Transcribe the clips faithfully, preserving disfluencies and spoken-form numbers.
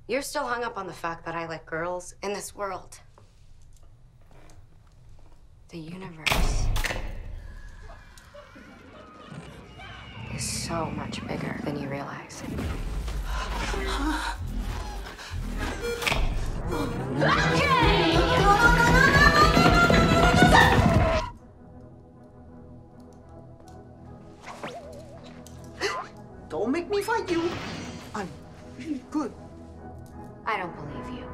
You're still hung up on the fact that I like girls in this world. The universe is so much bigger than you realize. Okay! Don't make me fight you. I'm really good. I don't believe you.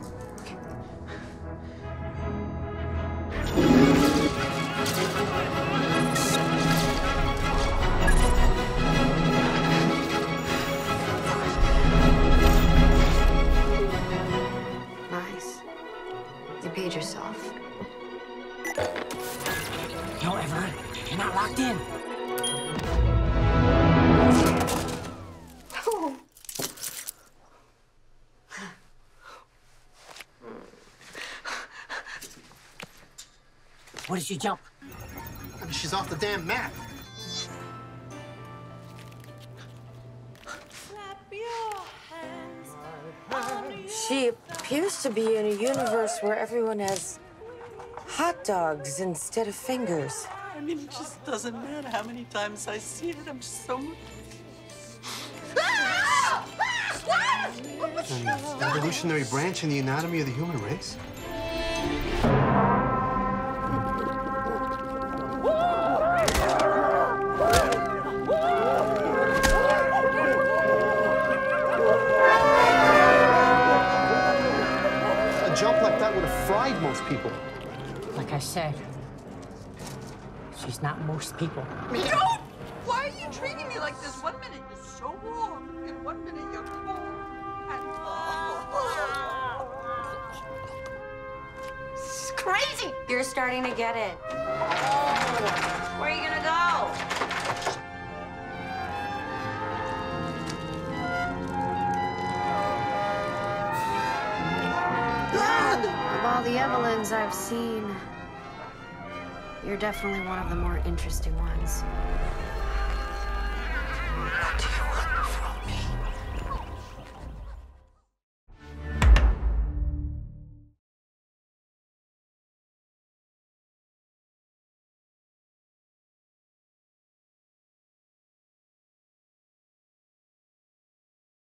Nice. You paid yourself. No, Everett, you're not locked in. What did you jump? I mean, she's off the damn map. She appears to be in a universe where everyone has hot dogs instead of fingers. I mean, it just doesn't matter how many times I see it. I'm just so... An evolutionary branch in the anatomy of the human race? A jump like that would have fried most people. Like I said, she's not most people. Don't! Why are you treating me like this? One minute you're so warm, and one minute you're cold. And... This is crazy! You're starting to get it. Where are you gonna go? Of all the Evelyns I've seen, you're definitely one of the more interesting ones. What do you want from